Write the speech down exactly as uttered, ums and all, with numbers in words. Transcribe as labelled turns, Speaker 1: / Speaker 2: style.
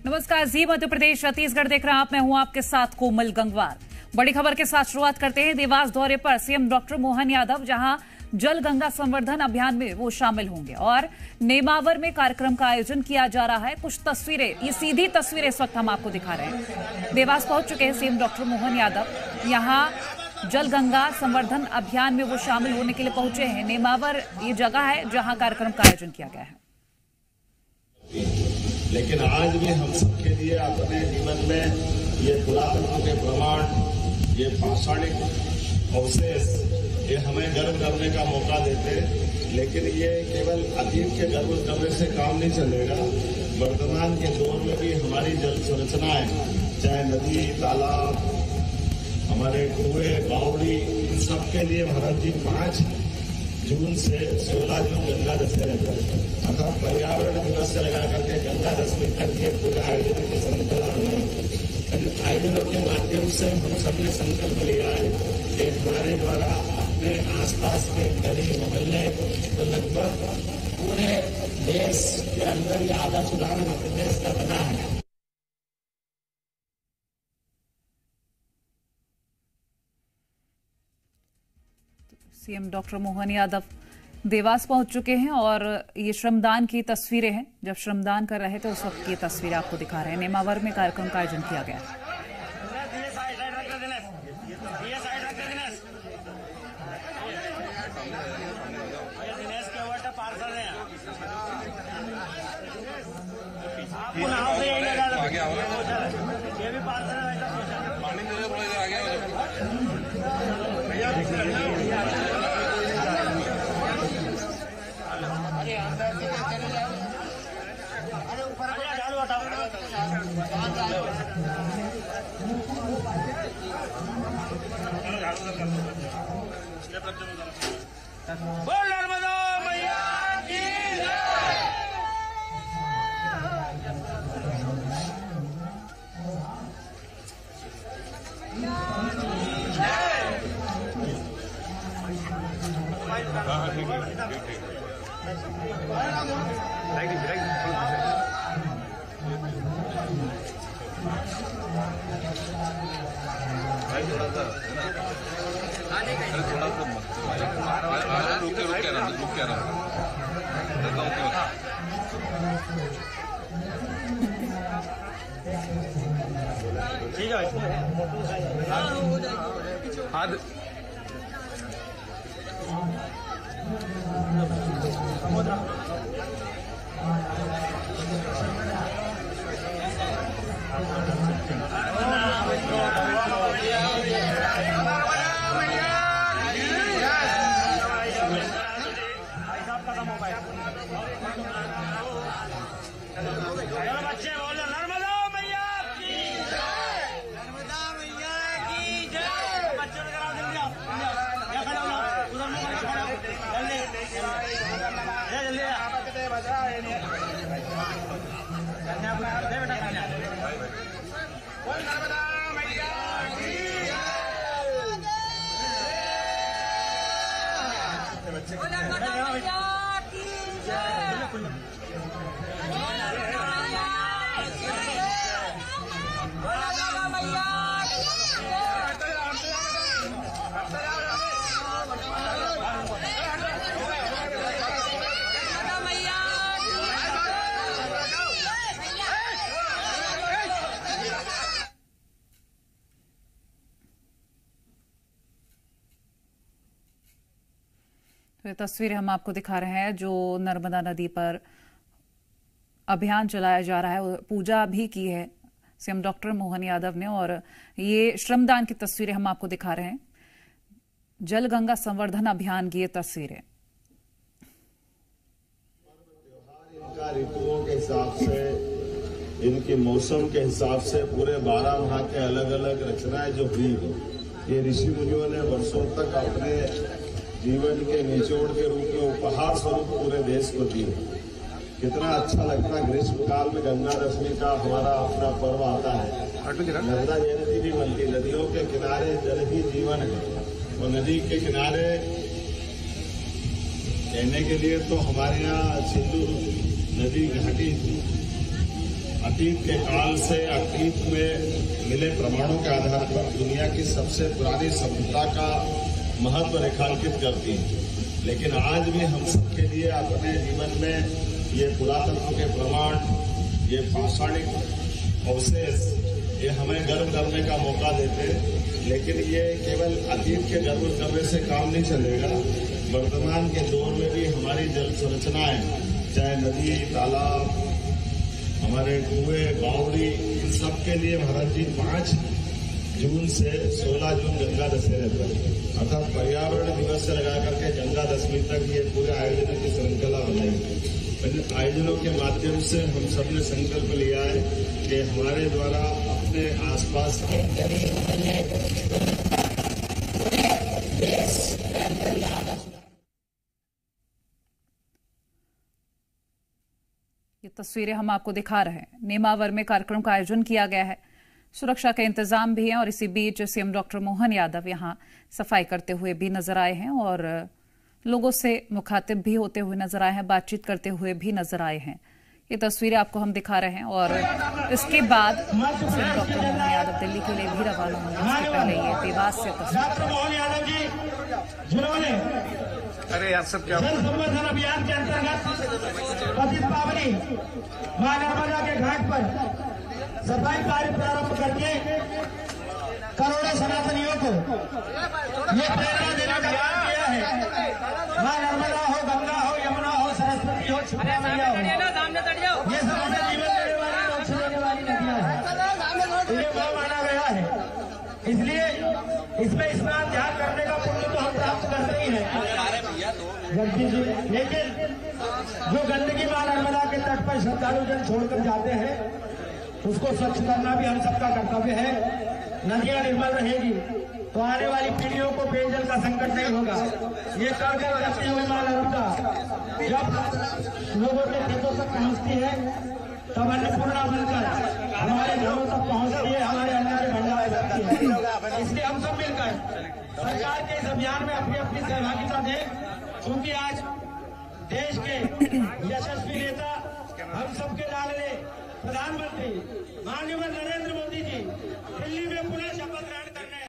Speaker 1: नमस्कार, जी मध्य प्रदेश छत्तीसगढ़ देख रहे हैं आप। मैं हूं आपके साथ कोमल गंगवार। बड़ी खबर के साथ शुरुआत करते हैं। देवास दौरे पर सीएम डॉक्टर मोहन यादव, जहां जल गंगा संवर्धन अभियान में वो शामिल होंगे और नेमावर में कार्यक्रम का आयोजन किया जा रहा है। कुछ तस्वीरें, ये सीधी तस्वीरें इस वक्त हम आपको दिखा रहे हैं। देवास पहुंच चुके हैं सीएम डॉक्टर मोहन यादव। यहाँ जल गंगा संवर्धन अभियान में वो शामिल होने के लिए पहुंचे हैं। नेमावर ये जगह है जहां कार्यक्रम का आयोजन किया गया है।
Speaker 2: लेकिन आज भी हम सबके लिए अपने जीवन में ये पुरातत्व के प्रमाण, ये पाषाणिक अवशेष, ये हमें गर्व करने का मौका देते। लेकिन ये केवल अतीत के गर्व करने से काम नहीं चलेगा। वर्तमान के दौर में भी हमारी जल संरचनाएं, चाहे नदी, तालाब, हमारे कुएं, बावड़ी, इन सबके लिए भारत जी पांच जून से सोलह जून गंगा दशहरा अर्थात पर्यावरण दिवस से लगा करके गंगा दशमी करके पूरा आयोजन के संकल्प आयोजनों के माध्यम से हम सबने संकल्प लिया है कि हमारे द्वारा अपने आसपास के गली मोहल्ले तो लगभग पूरे देश के अंदर यह आदर्श उदाहरण अपने देश का बना है।
Speaker 1: सीएम डॉक्टर मोहन यादव देवास पहुंच चुके हैं और ये श्रमदान की तस्वीरें हैं। जब श्रमदान कर रहे थे उस वक्त की तस्वीरें आपको दिखा रहे हैं। नेमावर में कार्यक्रम का आयोजन किया गया है।
Speaker 3: बोल नर्मदा मैया की ठीक है। हाथ
Speaker 1: तो ये तस्वीरें हम आपको दिखा रहे हैं जो नर्मदा नदी पर अभियान चलाया जा रहा है। पूजा भी की है सीएम डॉक्टर मोहन यादव ने और ये श्रमदान की तस्वीरें हम आपको दिखा रहे हैं। जल गंगा संवर्धन अभियान की ये तस्वीरें
Speaker 2: इनका ऋतुओं के हिसाब से, इनके मौसम के हिसाब से पूरे बारह माह के अलग अलग रचनाएं जो हुई, ये ऋषि मुनियों ने वर्षों तक अपने जीवन के निचोड़ के रूप में उपहार स्वरूप पूरे देश को दी। कितना अच्छा लगता है। ग्रीष्म काल में गंगा दशमी का हमारा अपना पर्व आता है। नर्मदा जयंती भी बनती। नदियों के किनारे जल ही जीवन है और नदी के किनारे कहने के लिए तो हमारे यहाँ सिंधु नदी घाटी अतीत के काल से अतीत में मिले प्रमाणों के आधार पर दुनिया की सबसे पुरानी सभ्यता का महत्व रेखांकित करती है। लेकिन आज भी हम सबके लिए अपने जीवन में ये पुरातत्व के प्रमाण, ये पाषाणिक अवशेष, ये हमें गर्व करने का मौका देते। लेकिन ये केवल अतीत के गर्व करने से काम नहीं चलेगा। वर्तमान के दौर में भी हमारी जल संरचनाएं, चाहे नदी, तालाब, हमारे कुएं, बावड़ी, इन सब के लिए महाराज जी पांच जून से सोलह जून गंगा दशहरे पर अर्थात पर्यावरण दिवस से लगा करके गंगा दशमी तक ये पूरे आयोजनों की श्रृंखला बनाई। इन आयोजनों के माध्यम से हम सब ने संकल्प लिया है कि हमारे द्वारा अपने आसपास
Speaker 1: ये तस्वीरें हम आपको दिखा रहे हैं। नेमावर में कार्यक्रम का आयोजन किया गया है, सुरक्षा के इंतजाम भी हैं और इसी बीच सीएम डॉक्टर मोहन यादव यहां सफाई करते हुए भी नजर आए हैं और लोगों से मुखातिब भी होते हुए नजर आए हैं, बातचीत करते हुए भी नजर आए हैं। ये तस्वीरें आपको हम दिखा रहे हैं और इसके बाद सीएम डॉक्टर मोहन यादव दिल्ली के लिए भी रवाना होंगे। इससे पहले ये देवास से तस्वीर।
Speaker 3: अरे यार सब क्या
Speaker 4: जल संवर्धन अभियान के अंतर्गत पतित पावनी मां नर्मदा के घाट पर सफाई कार्य प्रारंभ करके करोड़ों सनातनियों को ये प्रेरणा देने का काम किया है। मां नर्मदा हो, गंगा हो, यमुना हो, सरस्वती हो, क्षमा मैया हो, ये सब हमें जीवन देने वाली, मोक्ष देने वाली नदियां हैं। इन्हें मां माना गया है, इसलिए इसमें स्नान ध्यान करने का पुण्य तो हम प्राप्त करते ही हैं। लेकिन जो गंदगी मां नर्मदा के तट पर श्रद्धालु जन छोड़कर जाते हैं, उसको स्वच्छ करना भी हम सबका कर्तव्य है। नदियां निर्मल रहेगी तो आने वाली पीढ़ियों को पेयजल का संकट नहीं होगा। ये कर कर करती हुई मां नर्मदा जब लोगों के खेतों तक पहुंचती है तब अन्नपूर्णा बनकर हमारे घरों तक पहुंचती है, हमारे अन्न के भंडार करती है। इसलिए हम सब मिलकर सरकार के इस अभियान में अपनी अपनी सहभागिता दें, क्योंकि आज देश के यशस्वी नेता, हम सबके लाडले प्रधानमंत्री माननीय नरेंद्र मोदी जी दिल्ली में पुनः शपथ ग्रहण